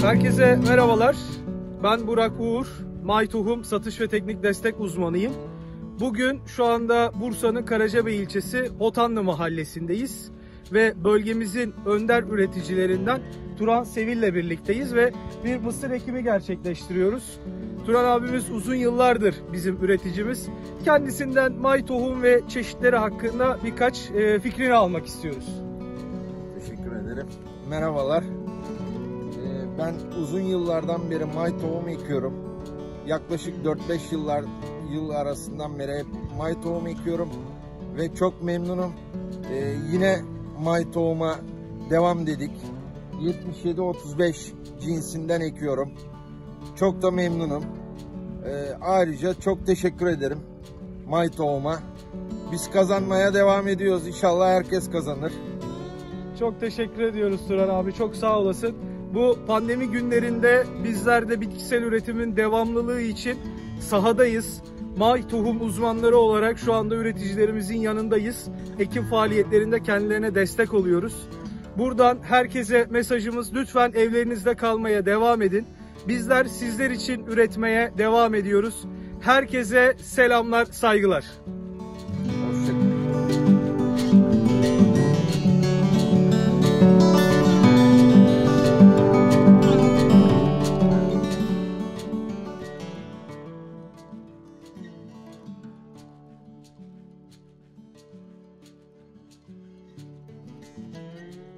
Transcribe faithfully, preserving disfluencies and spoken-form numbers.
Herkese merhabalar. Ben Burak Uğur, May Tohum satış ve teknik destek uzmanıyım. Bugün şu anda Bursa'nın Karacabey ilçesi Hotanlı mahallesindeyiz ve bölgemizin önder üreticilerinden Turan Sevil'le birlikteyiz ve bir mısır ekimi gerçekleştiriyoruz. Turan abimiz uzun yıllardır bizim üreticimiz. Kendisinden May Tohum ve çeşitleri hakkında birkaç fikrini almak istiyoruz. Teşekkür ederim. Merhabalar. Ben uzun yıllardan beri May Tohum ekiyorum. Yaklaşık dört beş yıllar yıl arasından beri hep May Tohum ekiyorum ve çok memnunum. Ee, yine May Tohum'a devam dedik. yetmiş yedi otuz beş cinsinden ekiyorum. Çok da memnunum. Ee, ayrıca çok teşekkür ederim May Tohum'a. Biz kazanmaya devam ediyoruz. İnşallah herkes kazanır. Çok teşekkür ediyoruz Turan abi. Çok sağ olasın. Bu pandemi günlerinde bizler de bitkisel üretimin devamlılığı için sahadayız. May Tohum uzmanları olarak şu anda üreticilerimizin yanındayız. Ekim faaliyetlerinde kendilerine destek oluyoruz. Buradan herkese mesajımız: lütfen evlerinizde kalmaya devam edin. Bizler sizler için üretmeye devam ediyoruz. Herkese selamlar, saygılar. Hoşçakalın.